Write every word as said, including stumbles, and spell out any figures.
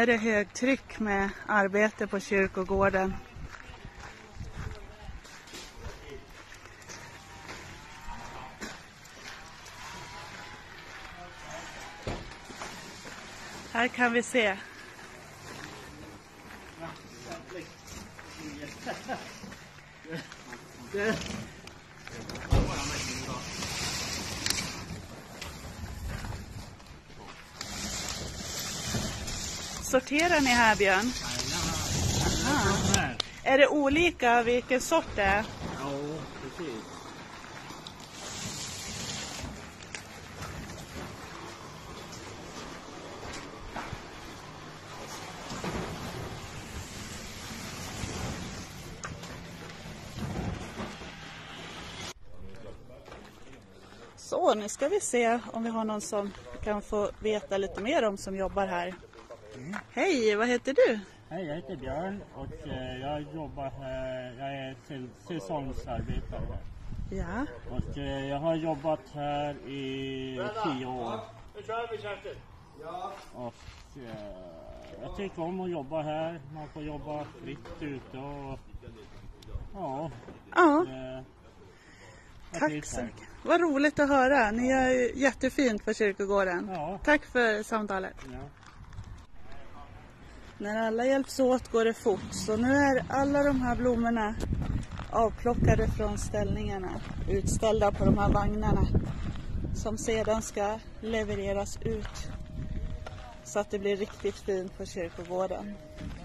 är det högtryck med arbete på kyrkogården. Här kan vi se. Sorterar ni här, Björn? Aha. Är det olika vilken sort det är? Ja, precis. Så, nu ska vi se om vi har någon som kan få veta lite mer om som jobbar här. Mm. Hej, vad heter du? Hej, jag heter Björn och eh, jag jobbar här, jag är säsongsarbetare. Ja. Och eh, jag har jobbat här i tio år. Och eh, jag tycker om att jobba här, man får jobba fritt ute och ja. Ja. Eh, Tack så mycket. Vad roligt att höra. Ni är ju jättefint på kyrkogården. Ja. Tack för samtalet. Ja. När alla hjälps åt går det fort. Så nu är alla de här blommorna avplockade från ställningarna. Utställda på de här vagnarna. Som sedan ska levereras ut. Så att det blir riktigt fint på kyrkogården.